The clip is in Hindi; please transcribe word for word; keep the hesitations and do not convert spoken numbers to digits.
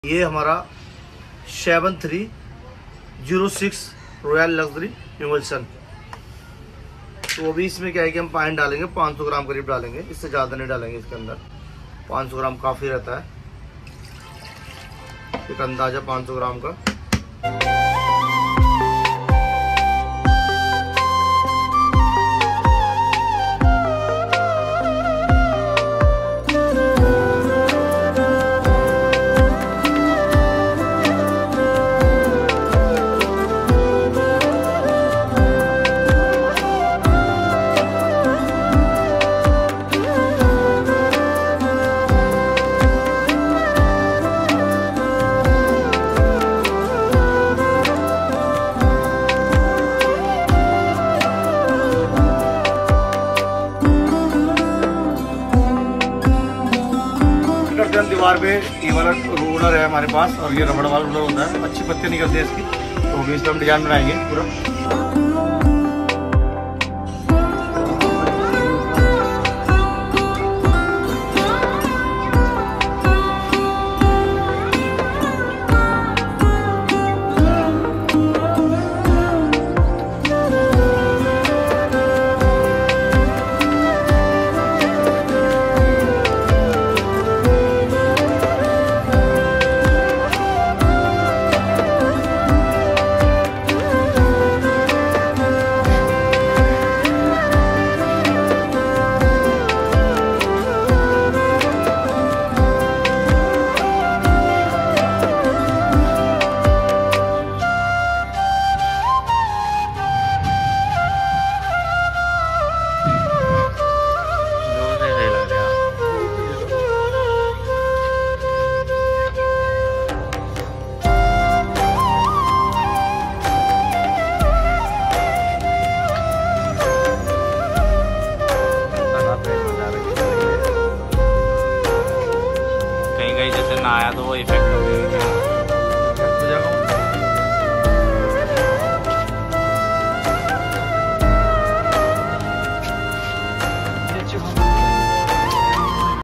ये हमारा seven three zero six royal luxury emulsion. तो अभी इसमें क्या है कि हम पानी डालेंगे, पाँच सौ ग्राम करीब डालेंगे, इससे ज़्यादा नहीं डालेंगे। इसके अंदर पाँच सौ ग्राम काफ़ी रहता है, एक अंदाजा पाँच सौ ग्राम का। दीवार पे ये वाला रोलर है हमारे पास, और ये रबड़ वाला रोलर होता है, अच्छी पत्तियां निकलती है इसकी। तो अभी इस पर हम डिजाइन बनाएंगे पूरा। जैसे ना आया तो वो इफेक्ट हो गया।